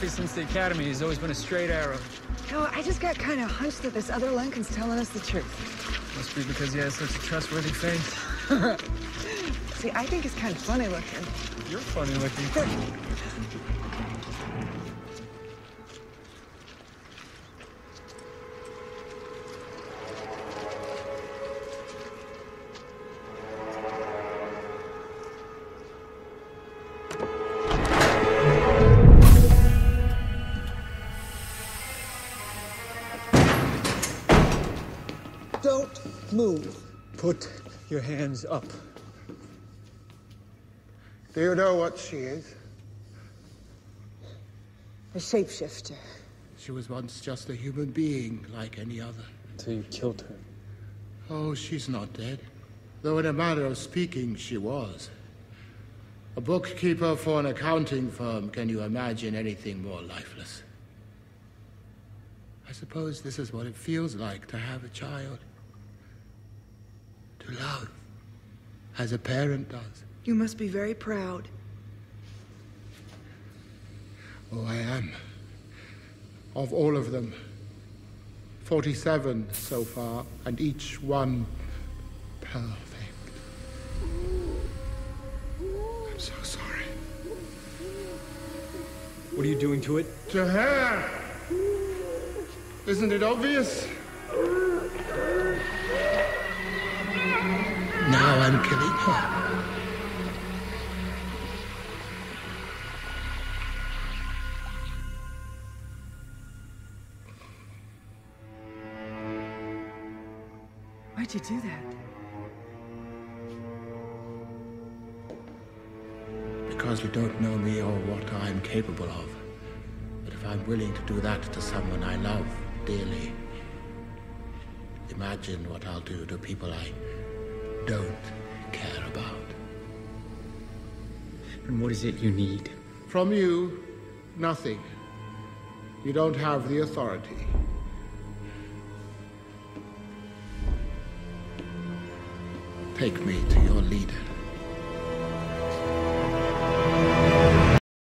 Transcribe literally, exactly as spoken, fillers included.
philosophy since the academy has always been a straight arrow. No, I just got kind of hunched that this other Lincoln's telling us the truth. Must be because he has such a trustworthy face. See, I think he's kind of funny looking. You're funny looking. Don't move. Put your hands up. Do you know what she is? A shapeshifter. She was once just a human being like any other. Until you killed her. Oh, she's not dead. Though in a manner of speaking, she was. A bookkeeper for an accounting firm, can you imagine anything more lifeless? I suppose this is what it feels like to have a child. To love, as a parent does. You must be very proud. Oh, I am. Of all of them. Forty-seven so far, and each one perfect. I'm so sorry. What are you doing to it? To her! Isn't it obvious? Now I'm killing her. Why'd you do that? Because you don't know me or what I'm capable of. But if I'm willing to do that to someone I love dearly, imagine what I'll do to people I don't care about. And what is it you need? From you, nothing. You don't have the authority. Take me to your leader.